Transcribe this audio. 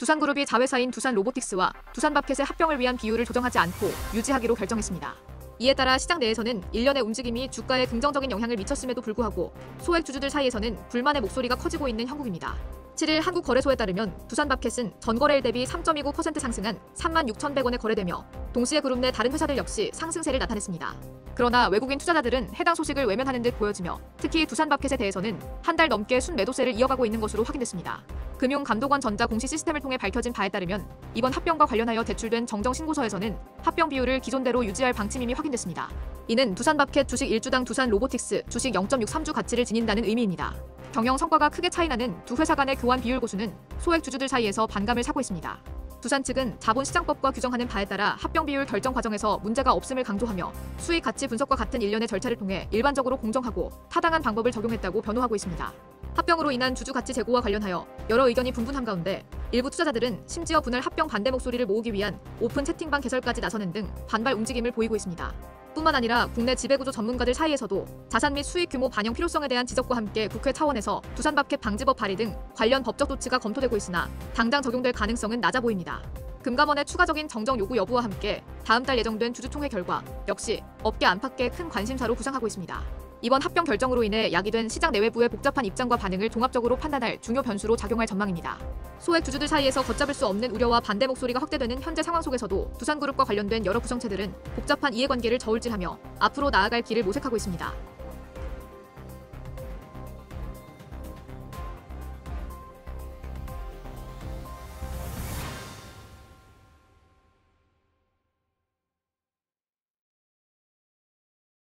두산그룹이 자회사인 두산로보틱스와 두산마켓의 합병을 위한 비율을 조정하지 않고 유지하기로 결정했습니다. 이에 따라 시장 내에서는 일련의 움직임이 주가에 긍정적인 영향을 미쳤음에도 불구하고 소액 주주들 사이에서는 불만의 목소리가 커지고 있는 형국입니다. 7일 한국거래소에 따르면 두산마켓은 전거래일 대비 3.29% 상승한 36,100원에 거래되며 동시에 그룹 내 다른 회사들 역시 상승세를 나타냈습니다. 그러나 외국인 투자자들은 해당 소식을 외면하는 듯 보여지며 특히 두산마켓에 대해서는 한 달 넘게 순매도세를 이어가고 있는 것으로 확인됐습니다. 금융감독원 전자 공시 시스템을 통해 밝혀진 바에 따르면 이번 합병과 관련하여 제출된 정정신고서에서는 합병 비율을 기존대로 유지할 방침임이 확인됐습니다. 이는 두산마켓 주식 1주당 두산로보틱스 주식 0.63주 가치를 지닌다는 의미입니다. 경영 성과가 크게 차이나는 두 회사 간의 교환 비율 고수는 소액 주주들 사이에서 반감을 사고 있습니다. 두산 측은 자본시장법과 규정하는 바에 따라 합병 비율 결정 과정에서 문제가 없음을 강조하며 수익 가치 분석과 같은 일련의 절차를 통해 일반적으로 공정하고 타당한 방법을 적용했다고 변호하고 있습니다. 합병으로 인한 주주 가치 제고와 관련하여 여러 의견이 분분한 가운데 일부 투자자들은 심지어 분할 합병 반대 목소리를 모으기 위한 오픈 채팅방 개설까지 나서는 등 반발 움직임을 보이고 있습니다. 뿐만 아니라 국내 지배구조 전문가들 사이에서도 자산 및 수익 규모 반영 필요성에 대한 지적과 함께 국회 차원에서 두산마켓 방지법 발의 등 관련 법적 조치가 검토되고 있으나 당장 적용될 가능성은 낮아 보입니다. 금감원의 추가적인 정정 요구 여부와 함께 다음 달 예정된 주주총회 결과 역시 업계 안팎의 큰 관심사로 부상하고 있습니다. 이번 합병 결정으로 인해 야기된 시장 내외부의 복잡한 입장과 반응을 종합적으로 판단할 중요 변수로 작용할 전망입니다. 소액 주주들 사이에서 걷잡을 수 없는 우려와 반대 목소리가 확대되는 현재 상황 속에서도 두산그룹과 관련된 여러 구성체들은 복잡한 이해관계를 저울질하며 앞으로 나아갈 길을 모색하고 있습니다.